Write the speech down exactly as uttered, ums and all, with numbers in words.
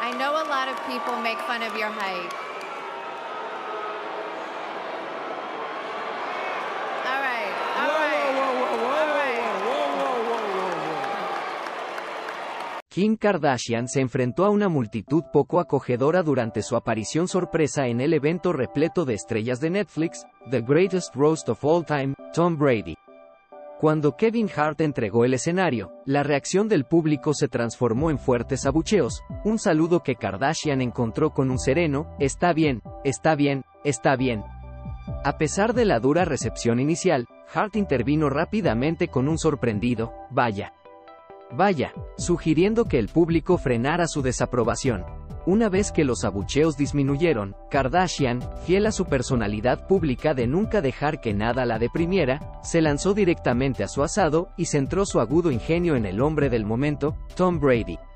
I know a lot of people make fun of your height. All right, all right, all right. Kim Kardashian se enfrentó a una multitud poco acogedora durante su aparición sorpresa en el evento repleto de estrellas de Netflix, The Greatest Roast of All Time, Tom Brady. Cuando Kevin Hart entregó el escenario, la reacción del público se transformó en fuertes abucheos, un saludo que Kardashian encontró con un sereno, "Está bien, está bien, está bien". A pesar de la dura recepción inicial, Hart intervino rápidamente con un sorprendido, "Vaya. Vaya", sugiriendo que el público frenara su desaprobación. Una vez que los abucheos disminuyeron, Kardashian, fiel a su personalidad pública de nunca dejar que nada la deprimiera, se lanzó directamente a su asado y centró su agudo ingenio en el hombre del momento, Tom Brady.